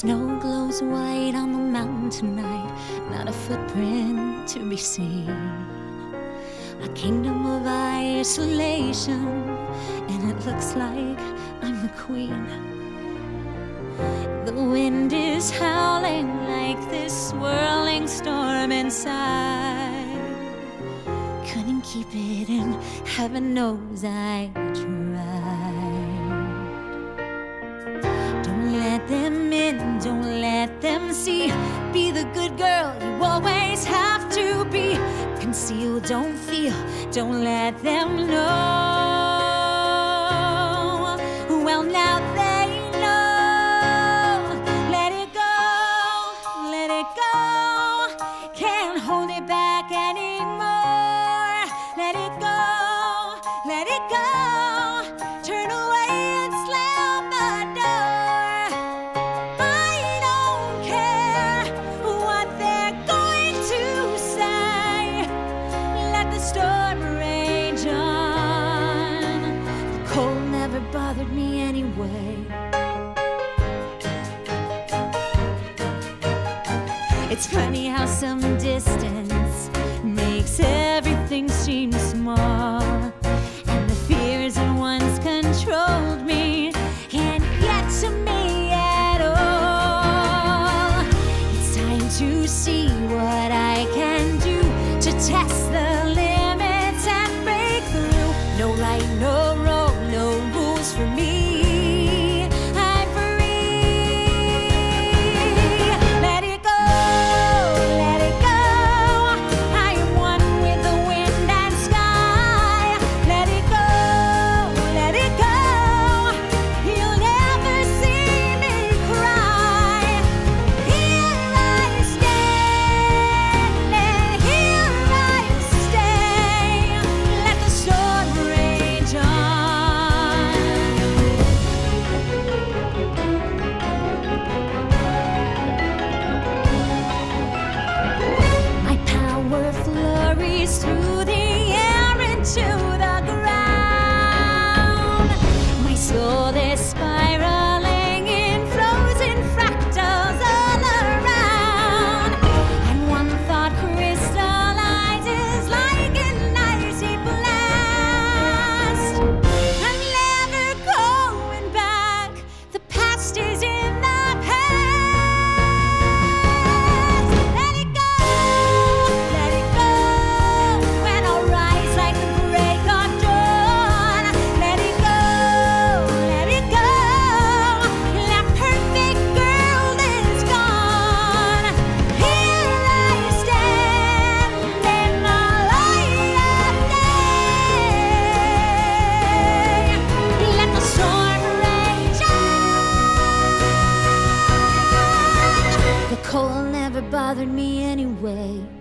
snow glows white on the mountain tonight, not a footprint to be seen. A kingdom of isolation, and it looks like I'm the queen. The wind is howling like this swirling storm inside. Couldn't keep it in, heaven knows I tried. Don't let them in, don't let them see. Be the good girl you always have to be. Conceal, don't feel, don't let them know. Well, now they know. Let it go, let it go. Can't hold it back anymore. Let it go, let it go. Turn away and slam the door. I don't care what they're going to say. Let the storm rage on. The cold never bothered me anyway. It's funny how some distance makes everything seem small, and the fears that once controlled me can't get to me at all. It's time to see what I can do to test the limits and break through. No right, no wrong, no rules for me. I'm free. Let it go, let it go. I am one with the wind and sky. Let it go, let it go. You'll never see me cry. Here I stand, and here I stay. Let the storm rage on. My power flurries through the air into the ground. My soul is spiraling in frozen fractals all around. And one thought crystallizes like an icy blast. I'm never going back. The past is in the past. Let it go, let it go. When I'll rise like the break of dawn. Let it go, let it go. That perfect girl is gone. Here I stand in the light of day. Let the storm rage on. The cold never bothered me anyway.